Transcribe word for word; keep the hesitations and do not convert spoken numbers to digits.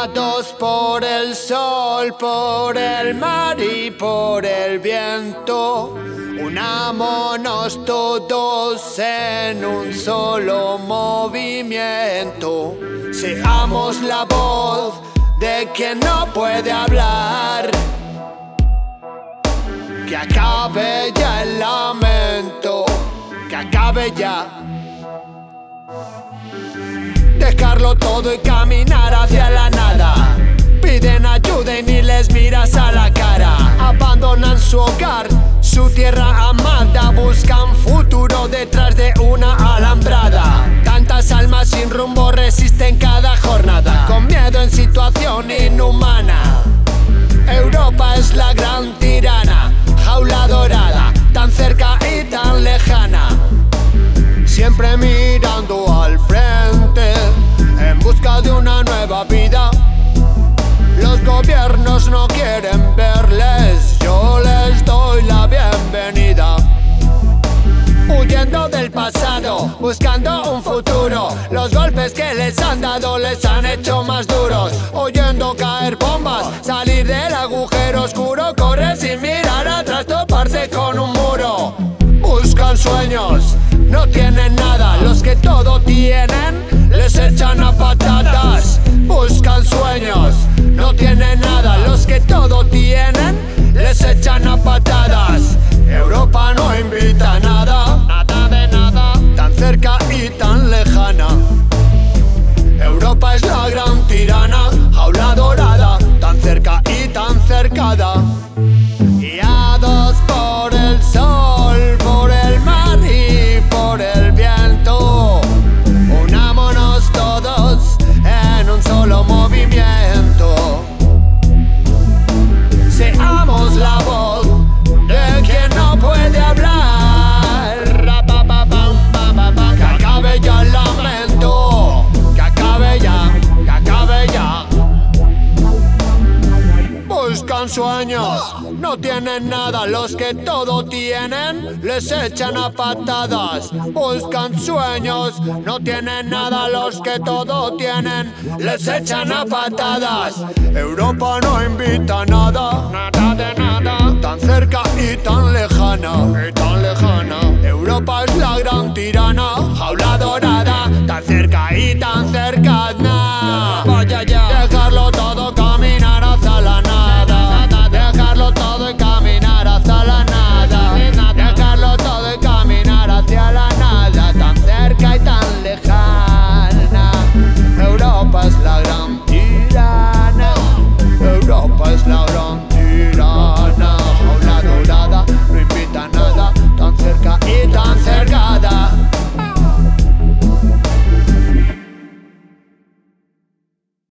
Guiados por el sol, por el mar y por el viento, unámonos todos en un solo movimiento. Seamos la voz de quien no puede hablar, que acabe ya el lamento, que acabe ya. Dejarlo todo y caminar hacia la nada. Piden ayuda y ni les miras a la cara. Abandonan su hogar, su tierra amada. Buscan futuro detrás de una alambrada. Tantas almas sin rumbo resisten cada jornada, con miedo en situación inhumana. Europa es la gran tirana, jaula dorada, tan cerca y tan lejana. Siempre mirando al frente, en busca de una nueva vida. Los gobiernos no quieren verles, yo les doy la bienvenida. Huyendo del pasado, buscando un futuro. Los golpes que les han dado les han hecho más duros. Oyendo caer bombas, salir del agujero oscuro. Correr sin mirar atrás, toparse con un muro. Buscan sueños, no tienen nada. Los que todo tienen, les echan a patadas. Buscan sueños, no tienen nada. Los que todo tienen, les echan a patadas. Europa no invita a nada, nada de nada, tan cerca y tan lejana. Europa es la gran tirana, jaula dorada, tan cerca y tan cercada. Guiados por el sol, por el mar y por el viento, unámonos todos en un solo movimiento. Seamos la voz de quien no puede hablar. Que acabe ya el lamento, que acabe ya, que acabe ya. Buscan sueños, no tienen nada. Los que todo tienen, les echan a patadas. Buscan sueños, no tienen nada. Los que todo tienen, les echan a patadas. Europa no invita a nada, nada de nada, tan cerca y tan lejana, y tan lejana. Europa es la gran tirana, jaula dorada, tan cerca y tan